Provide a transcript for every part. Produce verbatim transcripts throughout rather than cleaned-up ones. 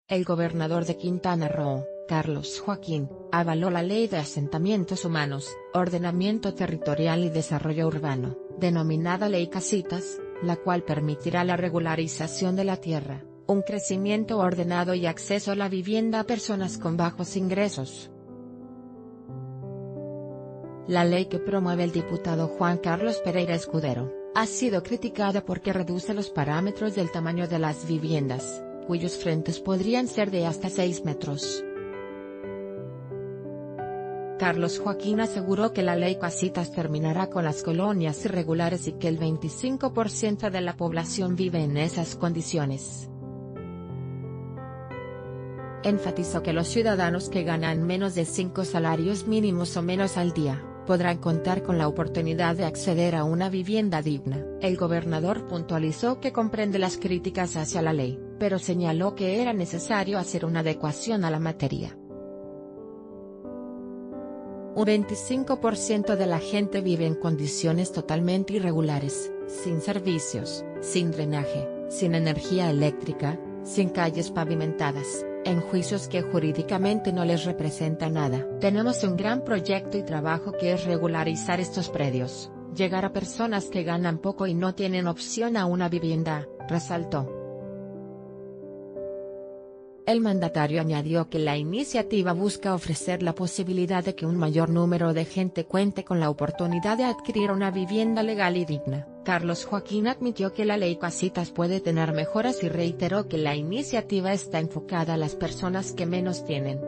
El gobernador de Quintana Roo, Carlos Joaquín, avaló la Ley de Asentamientos Humanos, Ordenamiento Territorial y Desarrollo Urbano, denominada Ley Casitas, la cual permitirá la regularización de la tierra, un crecimiento ordenado y acceso a la vivienda a personas con bajos ingresos. La ley que promueve el diputado Juan Carlos Pereira Escudero, ha sido criticada porque reduce los parámetros del tamaño de las viviendas, cuyos frentes podrían ser de hasta seis metros. Carlos Joaquín aseguró que la ley Casitas terminará con las colonias irregulares y que el veinticinco por ciento de la población vive en esas condiciones. Enfatizó que los ciudadanos que ganan menos de cinco salarios mínimos o menos al día, podrán contar con la oportunidad de acceder a una vivienda digna. El gobernador puntualizó que comprende las críticas hacia la ley, pero señaló que era necesario hacer una adecuación a la materia. Un veinticinco por ciento de la gente vive en condiciones totalmente irregulares, sin servicios, sin drenaje, sin energía eléctrica, sin calles pavimentadas, en juicios que jurídicamente no les representa nada. Tenemos un gran proyecto y trabajo que es regularizar estos predios, llegar a personas que ganan poco y no tienen opción a una vivienda, resaltó. El mandatario añadió que la iniciativa busca ofrecer la posibilidad de que un mayor número de gente cuente con la oportunidad de adquirir una vivienda legal y digna. Carlos Joaquín admitió que la ley Casitas puede tener mejoras y reiteró que la iniciativa está enfocada a las personas que menos tienen.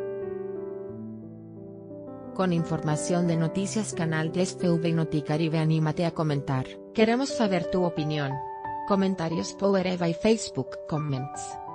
Con información de Noticias Canal diez T V y Noticaribe, anímate a comentar. Queremos saber tu opinión. Comentarios por Eva y Facebook Comments.